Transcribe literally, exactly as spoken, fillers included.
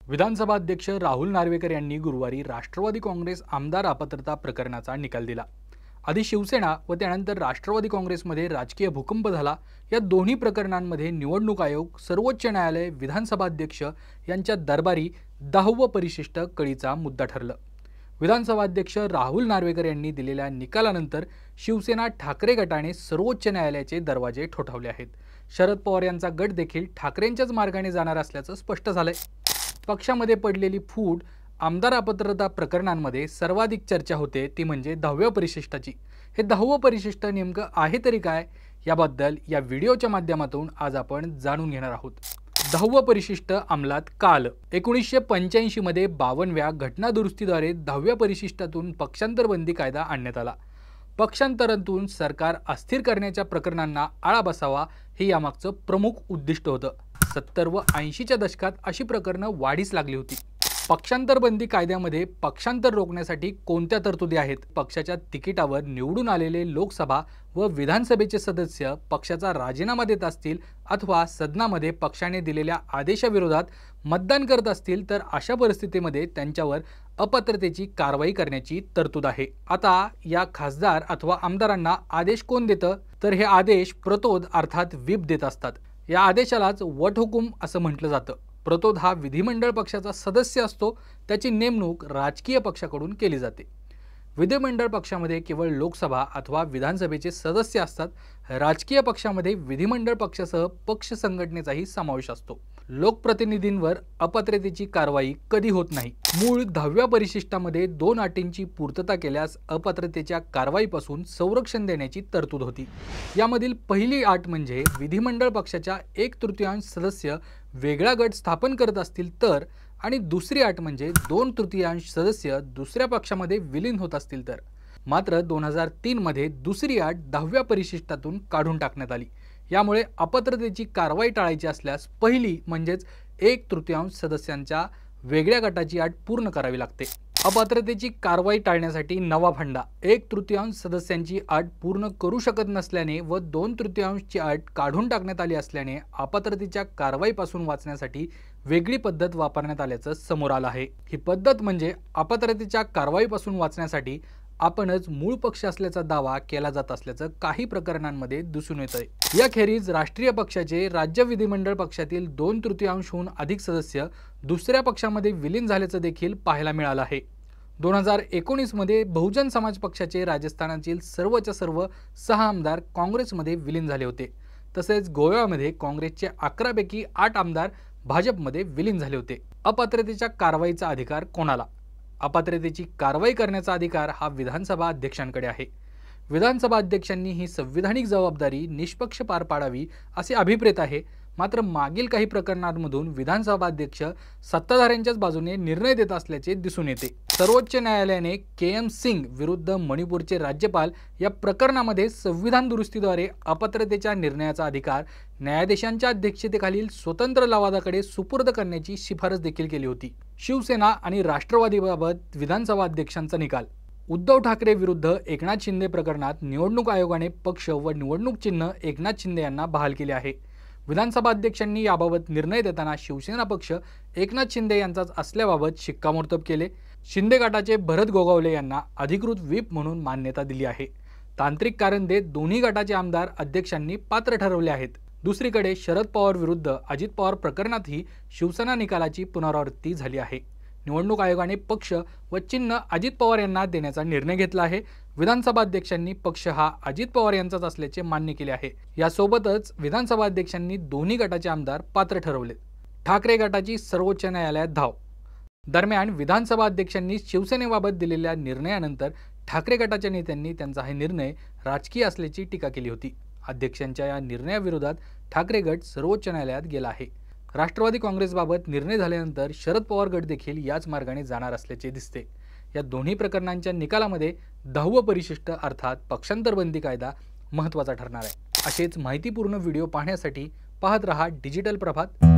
विधानसभा अध्यक्ष राहुल नार्वेकर यांनी गुरुवारी राष्ट्रवादी काँग्रेस आमदार अपात्रता प्रकरणाचा निकाल दिला। आधी शिवसेना व त्यानंतर राष्ट्रवादी काँग्रेसमध्ये राजकीय भूकंप झाला। या दोन्ही प्रकरणांमध्ये निवडणूक आयोग, सर्वोच्च न्यायालय, विधानसभा अध्यक्ष यांच्या दरबारी दहावं परिशिष्ट कळीचा मुद्दा ठरलं। विधानसभा अध्यक्ष राहुल नार्वेकर यांनी दिलेल्या निकालानंतर शिवसेना ठाकरे गटाने सर्वोच्च न्यायालयाचे दरवाजे ठोठावले आहेत। शरद पवार यांचा गट देखील ठाकरेंच्याच मार्गाने जाणार असल्याचं स्पष्ट झालंय। पक्षामध्ये पडलेली फूट आमदार अपात्रता प्रकरणांमध्ये सर्वाधिक चर्चा होते ती म्हणजे दहाव्या परिशिष्टाची। हे दहावं परिशिष्ट नेमकं आहे तरी काय, याबद्दल या व्हिडिओच्या माध्यमातून आज आपण जाणून घेणार आहोत। दहावं परिशिष्ट अंमलात काल एकोणीसशे पंच्याऐंशी मध्ये बावनव्या घटना दुरुस्तीद्वारे दहाव्या परिशिष्टातून पक्षांतर बंदी कायदा आणण्यात आला। पक्षांतरातून सरकार अस्थिर करण्याच्या प्रकरणांना आळा बसावा हे यामागचं प्रमुख उद्दिष्ट होतं। सत्तर व ऐंशीच्या दशकात अशी प्रकरणं वाढीस लागली होती। पक्षांतर बंदी कायद्यामध्ये पक्षांतर रोखण्यासाठी कोणत्या तरतुदी आहेत? पक्षाच्या तिकिटावर निवडून आलेले लोकसभा व विधानसभेचे सदस्य पक्षाचा राजीनामा देत असतील अथवा सदनामध्ये पक्षाने दिलेल्या आदेशाविरोधात मतदान करत असतील तर अशा परिस्थितीमध्ये त्यांच्यावर अपात्रतेची कारवाई करण्याची तरतूद आहे। आता या खासदार अथवा आमदारांना आदेश कोण देतं? तर हे आदेश प्रतोद अर्थात व्हीप देत असतात। या आदेशालाच वटहुकूम असं म्हटलं जातं। प्रतोद हा विधिमंडळ पक्षाचा सदस्य असतो, त्याची नेमणूक राजकीय पक्षाकडून केली जाते। विधिमंडळ पक्षामध्ये केवळ लोकसभा अथवा विधानसभेचे सदस्य असतात। राजकीय पक्षामध्ये विधिमंडळ पक्षासह पक्ष संघटनेचाही समावेश असतो। लोकप्रतिनिधींवर अपात्रतेची कारवाई कधी होत नाही। मूळ दहाव्या परिशिष्टामध्ये दोन अटींची पूर्तता केल्यास अपात्रतेच्या कारवाईपासून संरक्षण देण्याची तरतूद होती। यामधील पहिली अट म्हणजे विधिमंडळ पक्षाच्या एक तृतीयांश सदस्य वेगळा गट स्थापन करत असतील तर, आणि दुसरी अट म्हणजे दोन तृतीयांश सदस्य दुसऱ्या पक्षामध्ये विलीन होत असतील तर। मात्र दोन हजार तीन मध्ये दुसरी अट दहाव्या परिशिष्टातून काढून टाकण्यात आली। यामुळे अपात्रतेची कारवाई टाळायची असल्यास पहिली म्हणजेच एक तृतीयांश सदस्यांच्या वेगळ्या गटाची अट पूर्ण करावी लागते। अपात्रतेची कारवाई टाळण्यासाठी नवा फंडा एक तृतीयांश सदस्यांची अट पूर्ण करू शकत नसल्याने व दोन तृतीयांशची अट काढून टाकण्यात आली असल्याने अपात्रतेच्या कारवाईपासून वाचण्यासाठी वेगळी पद्धत वापरण्यात आल्याचं समोर आलं आहे। ही पद्धत म्हणजे अपात्रतेच्या कारवाईपासून वाचण्यासाठी आपणच मूळ पक्ष असल्याचा दावा केला जात असल्याचं काही प्रकरणांमध्ये दिसून येतंय। याखेरीज राष्ट्रीय पक्षाचे राज्य विधिमंडळ पक्षातील दोन तृतीयांशहून अधिक सदस्य दुसऱ्या पक्षामध्ये विलीन झाल्याचं देखील पाहायला मिळालं आहे। दोन हजार एकोणीस मध्ये बहुजन समाज पक्षाचे राजस्थानातील सर्वच्या सर्व सहा आमदार काँग्रेसमध्ये विलीन झाले होते। तसेच गोव्यामध्ये काँग्रेसचे अकरा पैकी आठ आमदार भाजपमध्ये विलीन झाले होते। अपात्रतेच्या कारवाईचा अधिकार कोणाला? अपात्रतेची कारवाई करण्याचा अधिकार हा विधानसभा अध्यक्षांकडे आहे। विधानसभा अध्यक्षांनी ही संविधानिक जबाबदारी निष्पक्ष पार पाडावी असे अभिप्रेत आहे। मात्र मागील काही प्रकरणांमधून विधानसभा अध्यक्ष सत्ताधाऱ्यांच्याच बाजूने निर्णय देत असल्याचे दिसून येते। सर्वोच्च न्यायालयाने के एम सिंग विरुद्ध मणिपूरचे राज्यपाल या प्रकरणामध्ये संविधान दुरुस्तीद्वारे अपात्रतेच्या निर्णयाचा अधिकार न्यायाधीशांच्या अध्यक्षतेखालील स्वतंत्र लवादाकडे सुपूर्द करण्याची शिफारस देखील केली होती। शिवसेना आणि राष्ट्रवादीबाबत विधानसभा अध्यक्षांचा निकाल। उद्धव ठाकरे विरुद्ध एकनाथ शिंदे प्रकरणात निवडणूक आयोगाने पक्ष व निवडणूक चिन्ह एकनाथ शिंदे यांना बहाल केले आहे। विधानसभा अध्यक्षांनी याबाबत निर्णय देताना शिवसेना पक्ष एकनाथ शिंदे यांचाच असल्याबाबत शिक्कामोर्तब केले। शिंदे गटाचे भरत गोगावले यांना अधिकृत व्हीप म्हणून मान्यता दिली आहे। तांत्रिक कारण देत दोन्ही गटाचे आमदार अध्यक्षांनी पात्र ठरवले आहेत। दुसरीकडे शरद पवार विरुद्ध अजित पवार प्रकरणातही शिवसेना निकालाची पुनरावृत्ती झाली आहे। निवडणूक आयोगाने पक्ष व चिन्ह अजित पवार यांना देण्याचा निर्णय घेतला आहे। विधानसभा अध्यक्षांनी पक्ष हा अजित पवार यांचाच असल्याचे मान्य केले आहे। यासोबतच विधानसभा अध्यक्षांनी दोन्ही गटाचे आमदार पात्र ठरवले। ठाकरे गटाची सर्वोच्च न्यायालयात धाव। दरम्यान विधानसभा अध्यक्षांनी शिवसेनेबाबत दिलेल्या निर्णयानंतर ठाकरे गटाच्या नेत्यांनी त्यांचा हा निर्णय राजकीय असल्याची टीका केली होती। अध्यक्षांच्या या निर्णयाविरोधात ठाकरे गट सर्वोच्च न्यायालयात गेला आहे। राष्ट्रवादी काँग्रेसबाबत निर्णय झाल्यानंतर शरद पवार गट देखील याच मार्गाने जाणार असल्याचे दिसते। या दोन्ही प्रकरणांच्या निकालामध्ये दहावं परिशिष्ट अर्थात पक्षांतर बंदी कायदा महत्त्वाचा ठरणार आहे। असेच माहितीपूर्ण व्हिडिओ पाहण्यासाठी पाहत रहा डिजिटल प्रभात।